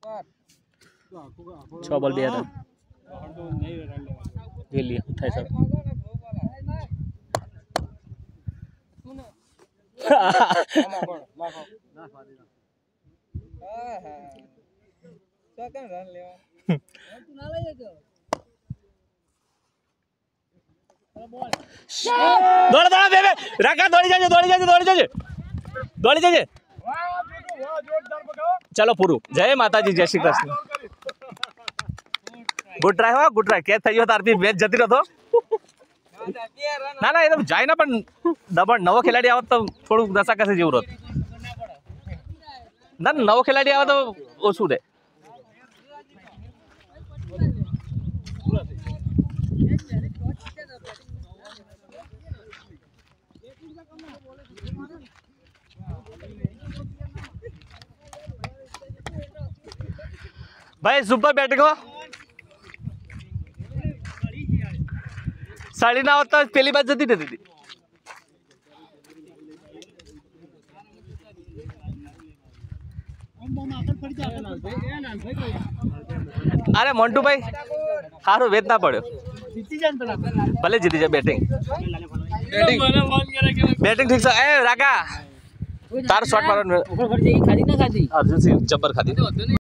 छह बॉल दिया था ये लिया उठाए सब दौड़ दौड़ बेबे रखा दौड़ी जाजे चलो पूरू जय माताजी जय श्री कृष्ण गुड ट्राय हो गुड ट्राय क्या थयो तारती मैच जती रहो ना ना एकदम जाए ना पण दबण नवो खिलाड़ी आवत तो थोड़ू दशा कसे जेवू रत ना नवो खिलाड़ी आवत तो ओछू दे भाई सुपर बैटिंग हो साड़ी ना होता पहली बात जती देती थी अरे मंटू भाई हारो वेद ना पड़ो भले जीती जाए बैटिंग ठीक से ए राका तार शॉट मारो अर्जुन सिंह जब्बर खाती